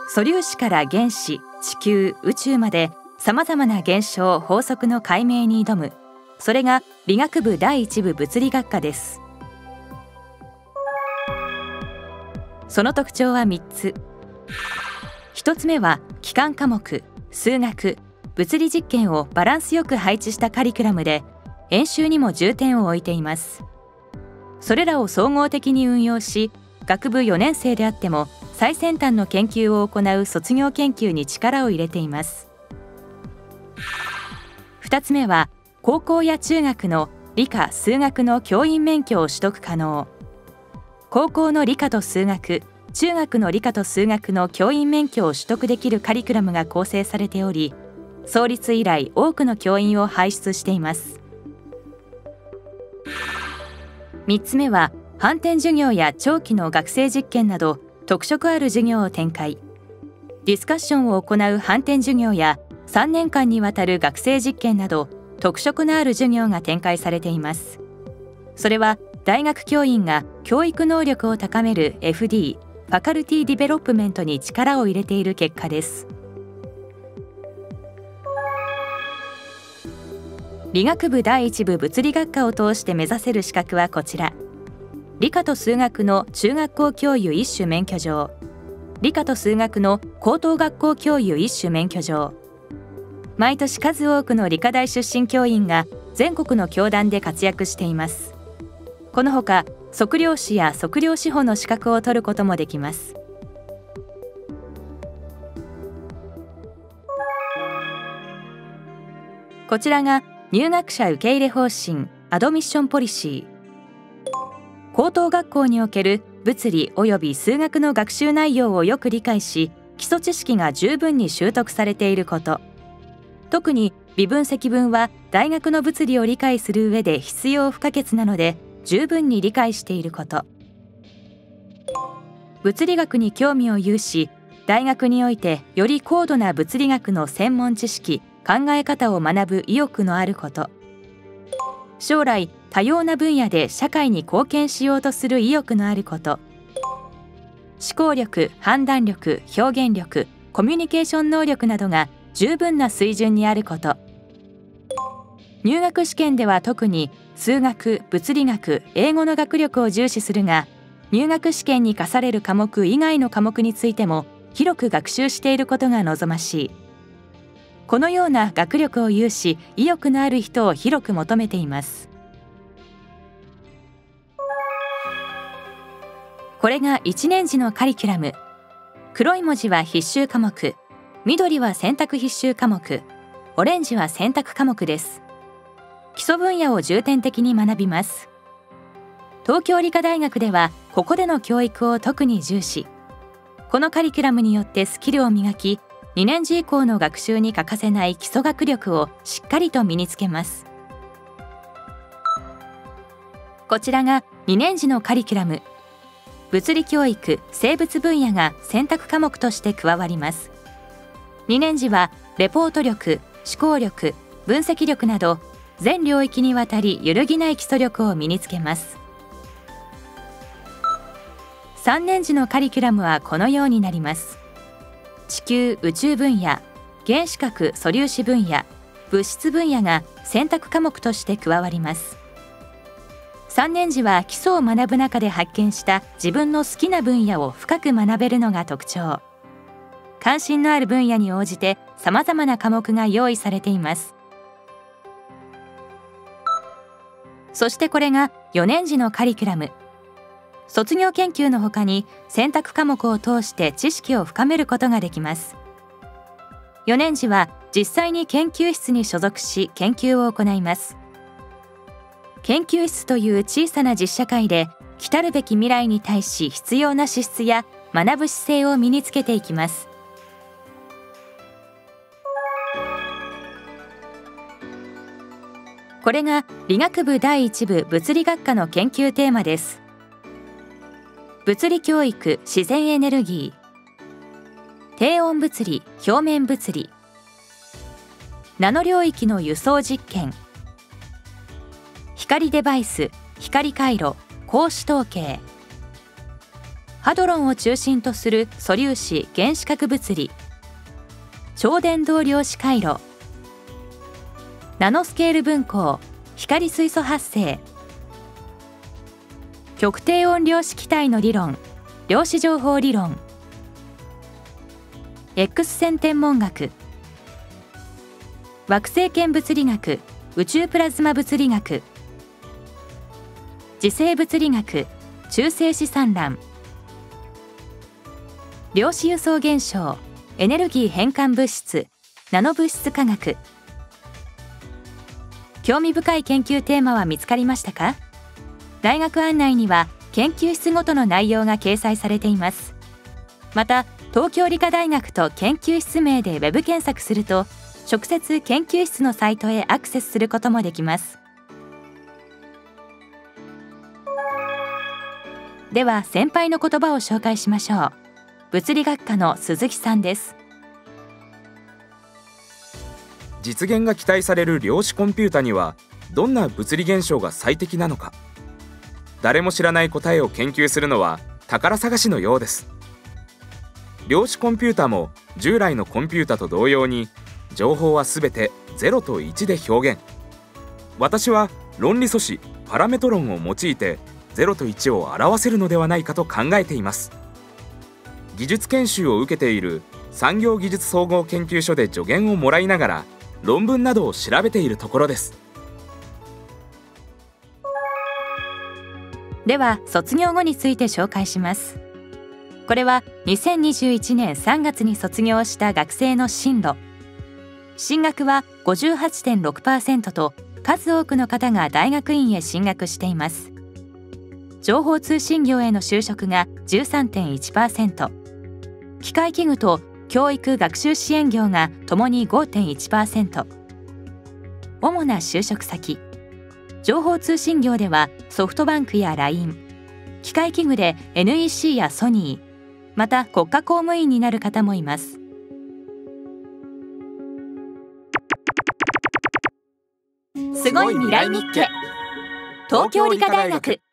素粒子から原子、地球、宇宙までさまざまな現象、法則の解明に挑む、それが理学部第一部物理学科です。その特徴は3つ。1つ目は基幹科目、数学、物理実験をバランスよく配置したカリキュラムで、演習にも重点を置いています。それらを総合的に運用し、学部4年生であっても最先端の研究を行う卒業研究に力を入れています。2つ目は高校や中学の理科・数学の教員免許を取得可能。高校の理科と数学、中学の理科と数学の教員免許を取得できるカリキュラムが構成されており、創立以来多くの教員を輩出しています。3つ目は反転授業や長期の学生実験など特色ある授業を展開。ディスカッションを行う反転授業や3年間にわたる学生実験など特色のある授業が展開されています。それは大学教員が教育能力を高める FD、ファカルティディベロップメントに力を入れている結果です。理学部第一部物理学科を通して目指せる資格はこちら。理科と数学の中学校教諭一種免許状、理科と数学の高等学校教諭一種免許状。毎年数多くの理科大出身教員が全国の教団で活躍しています。このほか測量士や測量士補の資格を取ることもできます。こちらが入学者受け入れ方針アドミッションポリシー。高等学校における物理及び数学の学習内容をよく理解し、基礎知識が十分に習得されていること。特に微分積分は大学の物理を理解する上で必要不可欠なので、十分に理解していること。物理学に興味を有し、大学においてより高度な物理学の専門知識、考え方を学ぶ意欲のあること。将来多様な分野で社会に貢献しようとする意欲のあること。思考力、判断力、表現力、コミュニケーション能力などが十分な水準にあること。入学試験では特に数学、物理学、英語の学力を重視するが、入学試験に課される科目以外の科目についても広く学習していることが望ましい。このような学力を有し、意欲のある人を広く求めています。これが1年次のカリキュラム。黒い文字は必修科目、緑は選択必修科目、オレンジは選択科目です。基礎分野を重点的に学びます。東京理科大学ではここでの教育を特に重視。このカリキュラムによってスキルを磨き、2年次以降の学習に欠かせない基礎学力をしっかりと身につけます。こちらが2年次のカリキュラム。物理教育・生物分野が選択科目として加わります。2年次はレポート力、思考力、分析力など全領域にわたり揺るぎない基礎力を身につけます。3年次のカリキュラムはこのようになります。地球・宇宙分野、原子核・素粒子分野、物質分野が選択科目として加わります。3年次は基礎を学ぶ中で発見した自分の好きな分野を深く学べるのが特徴。関心のある分野に応じてさまざまな科目が用意されています。そしてこれが4年次のカリキュラム。卒業研究のほかに選択科目を通して知識を深めることができます。4年次は実際に研究室に所属し研究を行います。研究室という小さな実社会で来たるべき未来に対し必要な資質や学ぶ姿勢を身につけていきます。これが理学部第一部物理学科の研究テーマです。物理教育・自然エネルギー、低温物理・表面物理、ナノ領域の輸送実験、光デバイス・光回路・光子統計、 ハドロンを中心とする素粒子原子核物理、超伝導量子回路、ナノスケール分光、光水素発生、極低温量子気体の理論、量子情報理論、X 線天文学、惑星圏物理学、宇宙プラズマ物理学、磁性物理学、中性子散乱、量子輸送現象、エネルギー変換物質、ナノ物質化学。興味深い研究テーマは見つかりましたか？大学案内には研究室ごとの内容が掲載されています。また東京理科大学と研究室名でウェブ検索すると直接研究室のサイトへアクセスすることもできます。では先輩の言葉を紹介しましょう。物理学科の鈴木さんです。 実現が期待される量子コンピュータにはどんな物理現象が最適なのか、誰も知らない答えを研究するのは宝探しのようです。量子コンピュータも従来のコンピュータと同様に情報はすべて0と1で表現。私は論理素子パラメト論を用いて0と1を表せるのではないかと考えています。技術研修を受けている産業技術総合研究所で助言をもらいながら論文などを調べているところです。 では卒業後について紹介します。これは2021年3月に卒業した学生の進路。進学は 58.6% と数多くの方が大学院へ進学しています。情報通信業への就職が 13.1%、機械器具と教育学習支援業がともに 5.1%。主な就職先、情報通信業ではソフトバンクや LINE、機械器具で NEC やソニー、また国家公務員になる方もいます。すごい未来日経、東京理科大学。